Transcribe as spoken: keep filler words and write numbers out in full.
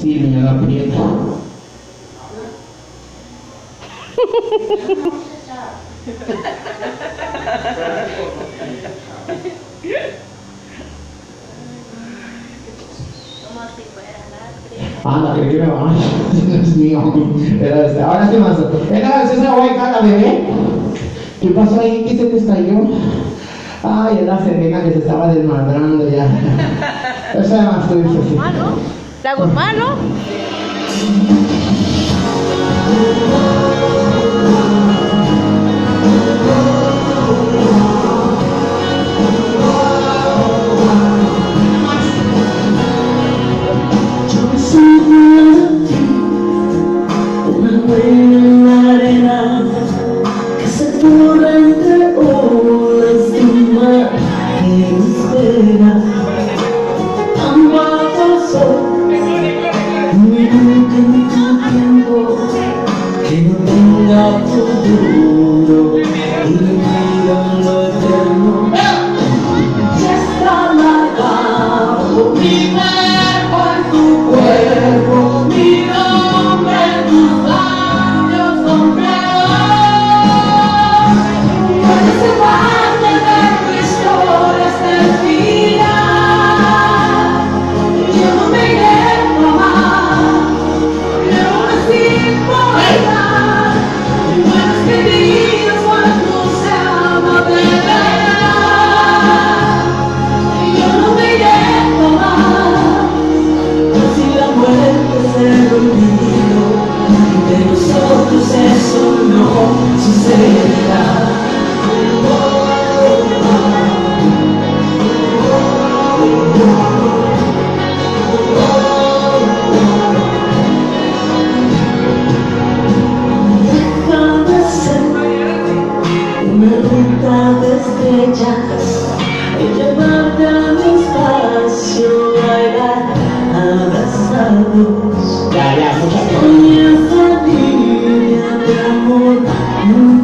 Sí, niña, la aprieta. Anda, creo que me van a Dios mío. Ahora sí más. Venga, ¿se va a cara, bebé? ¿Qué pasó ahí? ¿Qué se te estalló? Ay, era Serena que se estaba desmadrando ya. Eso además tú dices así. ¿Te hago malo? Ya, ya, muchas gracias.